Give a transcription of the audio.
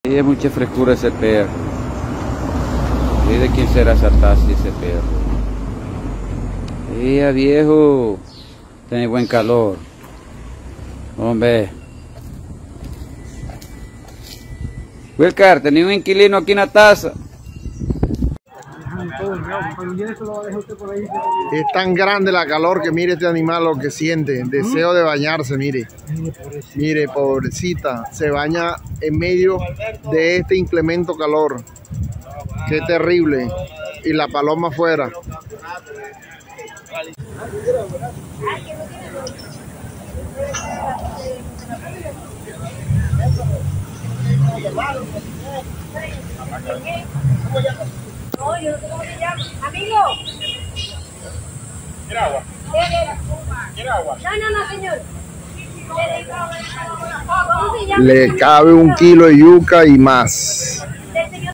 Tiene mucha frescura ese perro. ¿Y de quién será esa taza y ese perro? Viejo, tiene buen calor. Hombre. Wilcar, tenía un inquilino aquí en la taza. Es tan grande la calor que mire este animal lo que siente, deseo de bañarse, mire. Mire, pobrecita, se baña en medio de este inclemente calor. Qué terrible. Y la paloma afuera. Amigo. ¿Quiere agua? ¿Quiere agua? No, señor. Le cabe 1 kilo de yuca y más.